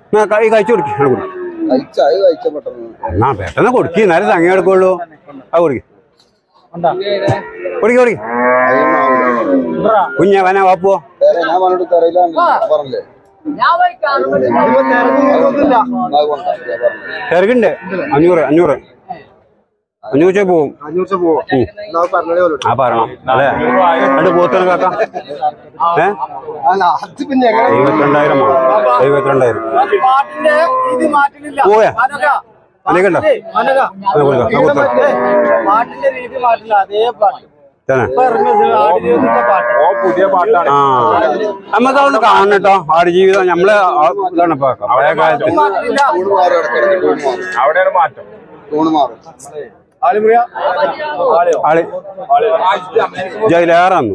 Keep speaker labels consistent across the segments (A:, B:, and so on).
A: കഴിച്ചു കൊടുക്കും എന്നാ പെട്ടെന്ന് കൊടുക്കി എന്നാലും സംഖ്യ എടുക്കുള്ളൂ അത് കൊടുക്കി കൊടുക്കി കൊടുക്കി കുഞ്ഞവന വാപ്പോ തിരക്കുണ്ട് 500 500 പോവും ആ പറയണം അല്ലേ രണ്ട് പോത്തന കാക്ക 72,000 പോയാ അനക്കണ്ട നമുക്കതൊന്ന് കാണണം കേട്ടോ ആടുജീവിതം നമ്മള് ഇതാണ് ഇപ്പൊ പഴയ കാലത്ത് ജയിലേറാന്നു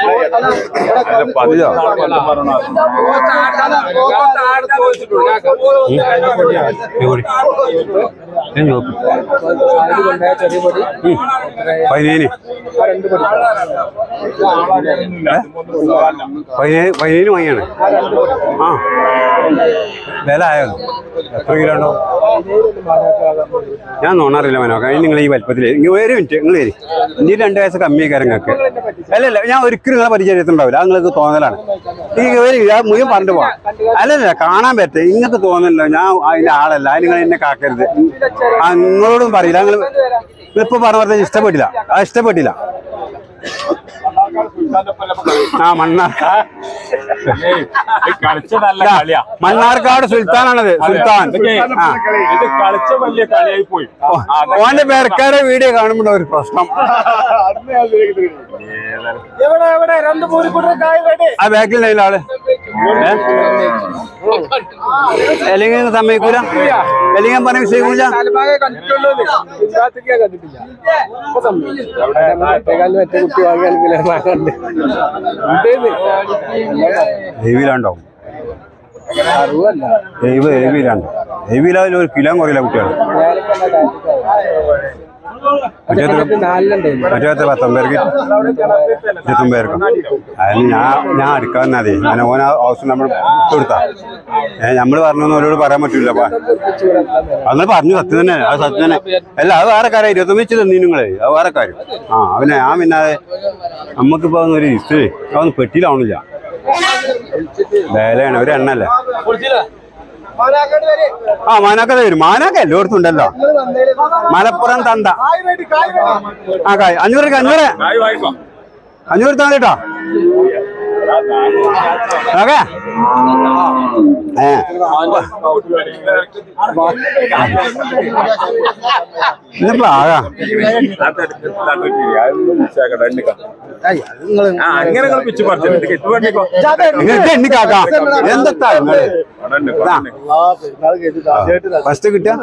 A: പതിനേഴ് വാങ്ങിയാണ് ആ വില ആയോ എത്ര കിലോ ഉണ്ടോ ഞാൻ നോണറിയില്ല മനോക്ക നിങ്ങൾ ഈ വലിപ്പത്തിൽ ഒരു മിനിറ്റ് നിങ്ങൾ വരും ഇനി 2 വയസ്സ് കമ്മിയൊക്കെ നിങ്ങൾക്ക് അല്ലല്ല ഞാൻ ഒരിക്കലും നിങ്ങളെ പരിചയത്തിലുണ്ടാവില്ല അത് നിങ്ങൾക്ക് തോന്നലാണ് ഈ മുഴുവൻ പറഞ്ഞിട്ട് പോവാം അല്ലല്ല കാണാൻ പറ്റേ ഇങ്ങനത്തെ തോന്നലില്ല ഞാൻ അതിന്റെ ആളല്ല നിങ്ങൾ എന്നെ കാക്കരുത് നിങ്ങളോടും പറയില്ല നിങ്ങൾ ഇപ്പൊ പറഞ്ഞ ഇഷ്ടപ്പെട്ടില്ല ഇഷ്ടപ്പെട്ടില്ല മണ്ണാർക്കാട് സുൽത്താനാണത് സുൽത്താൻ ഓന്റെ പേർക്കാരെ വീഡിയോ കാണുമ്പോൾ ഒരു പ്രശ്നം ആ ബാക്കിൽ ആള് അല്ലെങ്കിൽ സമ്മതിക്കൂല അല്ലെങ്കിൽ പറഞ്ഞ വിഷയിക്കൂല ഹെവിയിലാണ്ടാവും ഹെവിയിലായാലും ഒരു കിലോ കുറയില്ല കുട്ടികൾ മറ്റേ 19 പേർക്ക് അതിന് ഞാൻ അടുക്കാൻ അതെ ഞാൻ ഓന ഹൗസ് നമ്മൾ കൊടുത്താ നമ്മള് പറഞ്ഞു ഓരോട് പറയാൻ പറ്റൂല അങ്ങനെ പറഞ്ഞു സത്യം തന്നെ അത് സത്യം തന്നെ അല്ല അത് വേറെ കാര്യം 29 തന്നീ നിങ്ങളെ അത് വേറെ കാര്യം അവനെ ഞാൻ പിന്നാതെ നമ്മക്കിപ്പോ ഒരു ഹിസ്റ്ററി അതൊന്നും പെട്ടിയിലാവണില്ല വേലയാണ് ഒരു എണ്ണല്ലേ ആ മാനാക്കത വരും മാനാക്ക എല്ലായിടത്തും ഉണ്ടല്ലോ മലപ്പുറം തണ്ട ആ കായ് 500 താൻ കേട്ടോ ഓക്കെ ഇന്നിപ്പോ ആകാ എണ്ണിക്കാക്ക എന്താ ഫസ്റ്റ് കിട്ടിയ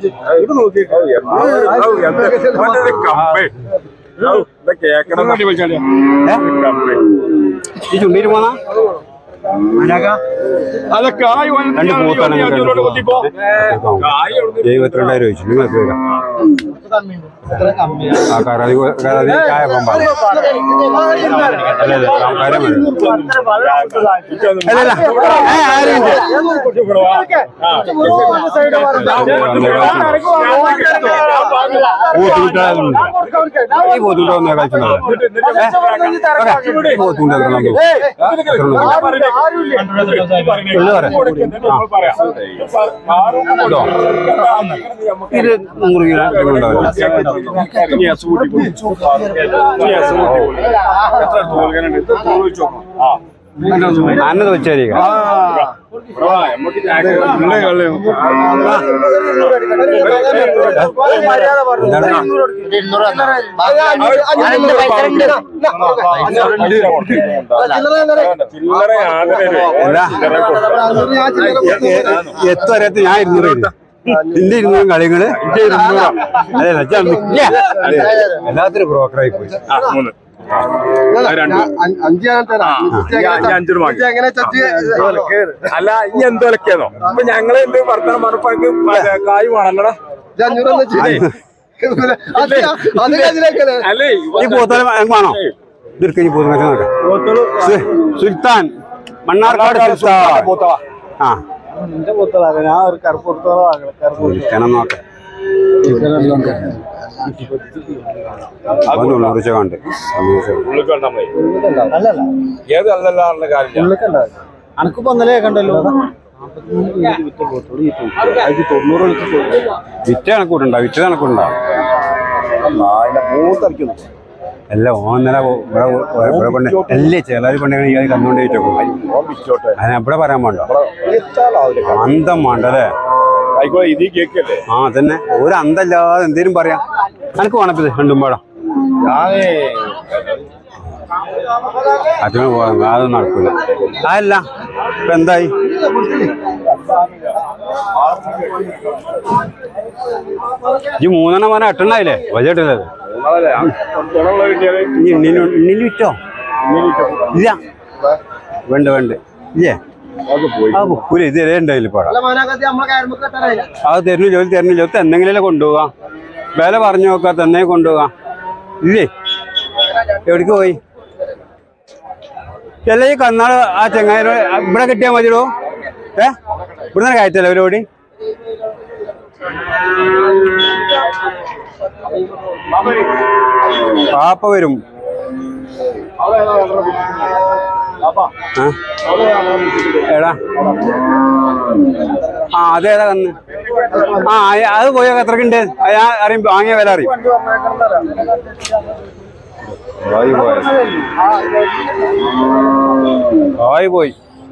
A: ഈ ചുണ്ടിട്ട് പോന്നാ
B: അതൊക്കെ
A: 72,000 ചോദിച്ചു നിങ്ങൾക്ക് ഇത് 100 കിലോ അന്നത് വെച്ചായിരിക്കും എത്തുവരത്ത് ഞാൻ 200 നിന്റെ 200 കളികള് അതെ എല്ലാത്തിനും ബ്രോക്കറായി പോയി
B: അല്ല ഈ എന്തൊക്കെയാണോ അപ്പൊ ഞങ്ങള് എന്ത് വർത്തമാനം പറഞ്ഞപ്പോ കായ് വേണല്ലോ അല്ലേ
A: ഈ പോത്തല വേണോ ദീർഘ സുൽത്താൻ മണ്ണാർക്കാട് ആ ചിക്കനം നോക്കാം തൊണ്ണൂറ് കണ്ട്
B: ഏത് അല്ലല്ല കാര്യം
C: അനക്കിപ്പോ ഒന്നല്ലേ കണ്ടല്ലോ
A: വിറ്റ് കണക്കൂട്ടുണ്ടോ വിറ്റ് കണക്കൂട്ടുണ്ടോ അല്ല ഓന്നല ഇവിടെ കൊണ്ട് അല്ലേ ചിലർ കൊണ്ടെങ്കിൽ ഈ കന്നുകൊണ്ട് വിറ്റോക്കും അതിനെവിടെ പറയാൻ വേണ്ട അന്തം വേണ്ടല്ലേ ആ തന്നെ ഒരു അന്തല്ലാതെ എന്തേലും പറയാം എനക്ക് വേണപ്പത് രണ്ടും പാടാം അതിന് അതൊന്നും നടക്കൂല അതല്ല ഇപ്പൊ എന്തായി ഈ മൂന്നെണ്ണം മോനെ എട്ടെണ്ണായില്ലേ വജട്ടില്ലത് ഇണ്ണിൽ വിറ്റോ ഇല്ല വേണ്ട ഇല്ലേ പുല ഇത് ഉണ്ടായില്ല പാടാ അത് തരുന്നില്ല എന്തെങ്കിലും കൊണ്ടുപോകാം വില പറഞ്ഞു നോക്കാം തന്നെ കൊണ്ടുപോകാം ഇല്ലേ എവിടേക്ക് പോയി അല്ല ഈ കന്നാള് ആ ചെങ്ങായിനോ ഇവിടെ കിട്ടിയാൽ മതിയോ ഇവിടെ നിന്ന് കയറ്റല്ലേ അവരോടി പാപ്പ വരും എടാ ആ അതേതാ കന്ന് ആ അത് പോയാൽ എത്രക്കുണ്ട് ഞാൻ അറിയും വാങ്ങിയ വില അറിയും പോയി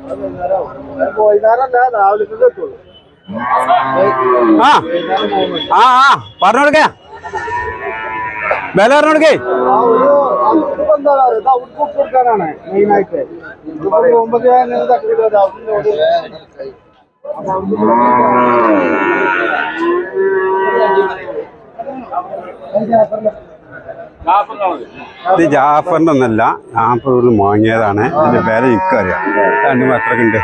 A: പറഞ്ഞോടുക്കേ വില പറഞ്ഞോടുക്കേ ഇത് ജാഫറിന്റെ ഒന്നല്ല ജാഫർ ഇവിടുന്ന് വാങ്ങിയതാണ് ഇതിന്റെ വില എനിക്കറിയാം രണ്ടും എത്രക്കുണ്ട്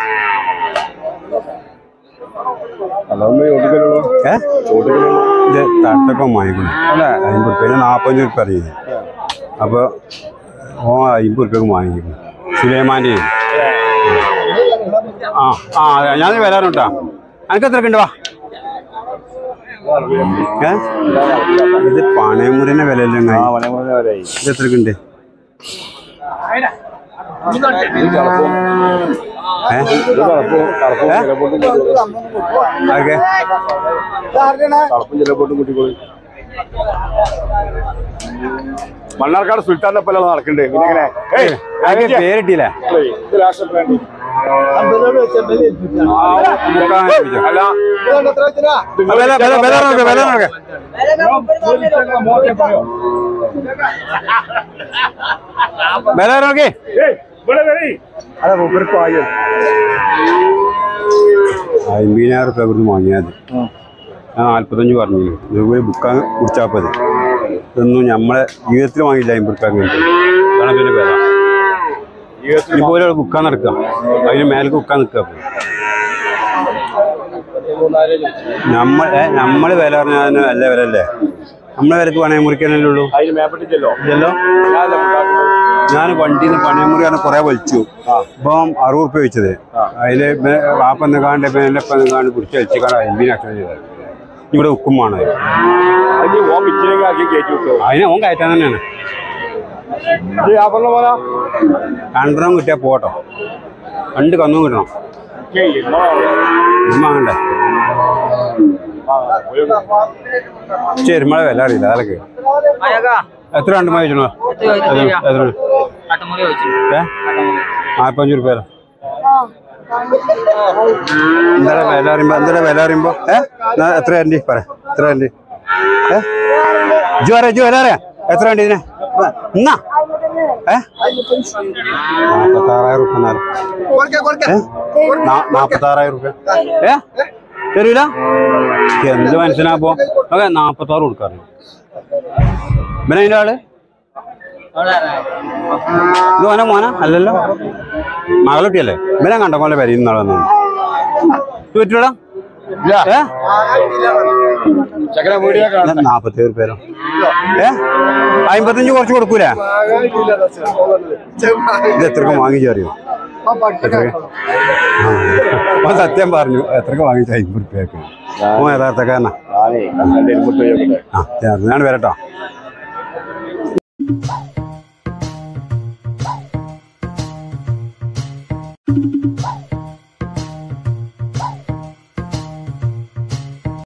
A: ഇത് തട്ടപ്പം വാങ്ങിക്കണം 50 റുപ്യ 45 റുപ്യ അറിയുന്നത് അപ്പൊ 50 റുപ്യക്ക് വാങ്ങിക്കുന്നു സുലൈമാൻ്റെ ഞാൻ വില കേട്ടാ എനിക്ക് എത്രക്കുണ്ട് വാ ഇത് പണയമുറിന്റെ വിലയല്ലേ ഇത് എത്രക്കുണ്ട്
B: മണ്ണാർക്കാട് സുൽത്താന്റെ ഒപ്പം നടക്കണ്ടേ പിന്നെ
A: പേരിട്ടില്ല വില നോക്കേ
B: അതെ മൂപ്പർക്ക്
A: 50,000 റുപ്യ ഇവിടുന്ന് വാങ്ങിയത് ഞാൻ 45 പറഞ്ഞു ഇതുപോലെ ബുക്കാൻ കുടിച്ചാപ്പത് ഇതൊന്നും നമ്മളെ ജീവിതത്തിൽ വാങ്ങിയില്ല 50 റുപ്യ കാരണം പിന്നെ വില ഇതുപോലെ ബുക്കാൻ നടക്കാം അതിന് മേലേക്ക് ബുക്കാൻ നിൽക്കുക നമ്മള് വില പറഞ്ഞാൽ നല്ല വില അല്ലേ നമ്മളെ വിലക്ക് പണയം മുറിക്കാനല്ലേ ഉള്ളൂ ഇല്ലല്ലോ ഞാൻ വണ്ടിയിൽ നിന്ന് പണയമുറി കാരണം കുറെ വലിച്ചു ഇപ്പം 60 റുപ്യ വെച്ചത് അതില് വാപ്പന്ന് കാണ്ട് എന്റെ ഒപ്പം കാണ്ട് കുടിച്ച് വലിച്ചിക്കാണ്ട് 50 അക്ഷരം ചെയ്തത് ഇവിടെ ഉക്കുമാണ് അതിനെ ഓൻ കയറ്റാൻ തന്നെയാണ് രണ്ടെണ്ണം കിട്ടിയാൽ പോട്ടോ 2 കന്നും കിട്ടണം വാങ്ങണ്ടേ ചെരുമള വില അറിയില്ല അതൊക്കെ എത്ര രണ്ട് മതി വെച്ചോ എത്ര 45 റുപ്യ എന്താ വില അറിയുമ്പോ എത്ര വരണ്ടി പറ എത്ര വരണ്ടി ജു വില അറിയാ എത്ര വണ്ടി ഇതിനെ എന്നാ 46,000 റുപ്യ 46,000 റുപ്യ തരൂല എന്ത് മനസ്സിലാപ്പോ ഓക്കെ 46 കൊടുക്കാറ് പിന്നെ അതിന്റെ ആള് ഇത് മോന അല്ലല്ലോ മകളുട്ടിയല്ലേ ഇവനെ കണ്ട പോലെ വരെ ഇന്നാളെ വന്നു പറ്റൂടാ 47 റുപ്യ 55 കുറച്ച് കൊടുക്കൂലേ ഇത് എത്രക്കും വാങ്ങിച്ചറിയോ ഓൻ സത്യം പറഞ്ഞു എത്രക്ക് വാങ്ങിച്ച 50 റുപ്യക്ക് ഓ യഥാർത്ഥക്കാരനാ ഞാൻ വരട്ടോ